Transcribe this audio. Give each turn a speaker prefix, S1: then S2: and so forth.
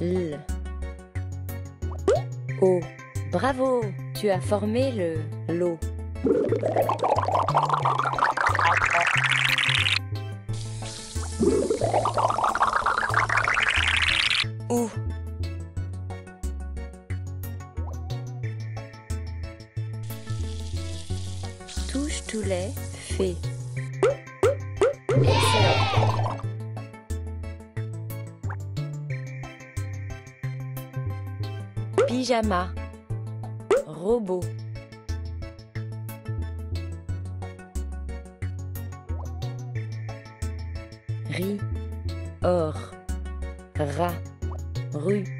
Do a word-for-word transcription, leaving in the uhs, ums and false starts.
S1: L. O. Bravo, tu as formé le lot. Ou. Touche tous les faits. Excellent. Pyjama. Robot. Riz. Or. Rat. Rue.